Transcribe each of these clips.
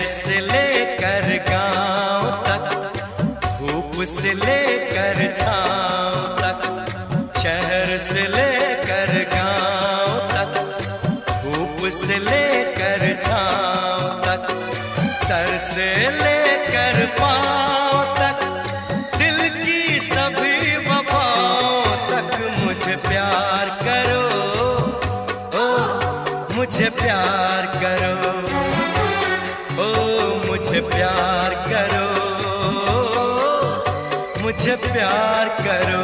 से लेकर गांव तक, धूप से लेकर छांव तक, शहर से लेकर गांव तक, धूप से लेकर छांव तक, सर से लेकर पांव तक, दिल की सभी वफाओं तक मुझे प्यार करो, ओ मुझे प्यार करो, ओ मुझे प्यार करो, मुझे प्यार करो।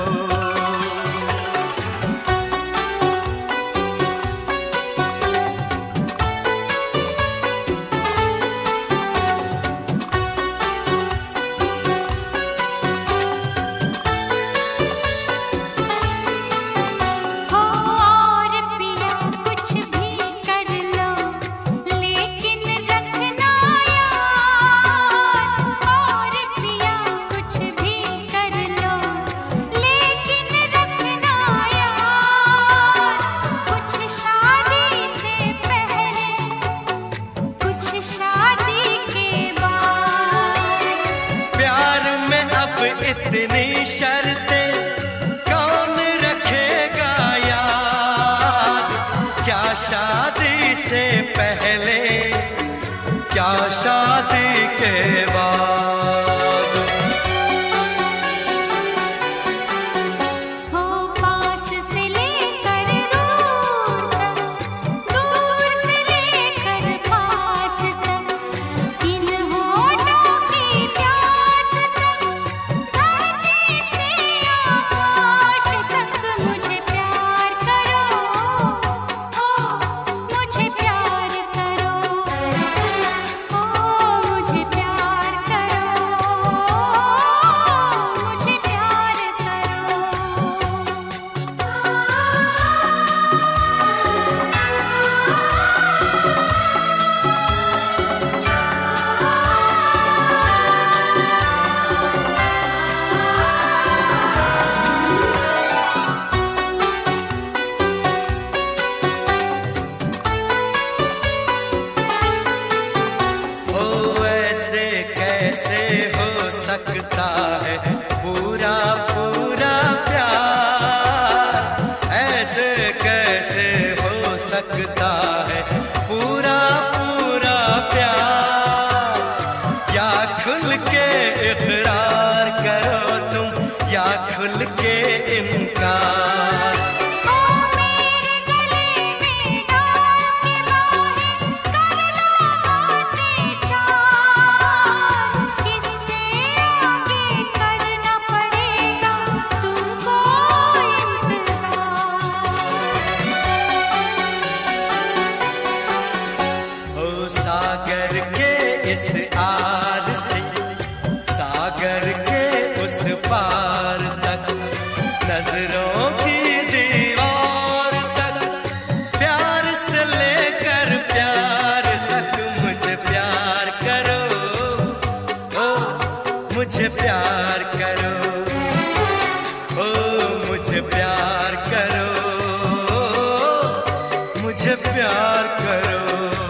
इतनी शर्तें कौन रखेगा याद, क्या शादी से पहले, क्या शादी के बाद। कैसे हो सकता है पूरा पूरा प्यार, ऐसे कैसे हो सकता है पूरा पूरा प्यार। या खुल के इकरार करो तुम, या खुल के इनकार। सागर के इस आर से सागर के उस पार तक, नजरों की दीवार तक, प्यार से लेकर प्यार तक मुझे प्यार करो, ओ मुझे प्यार करो, ओ मुझे प्यार करो, मुझे प्यार करो।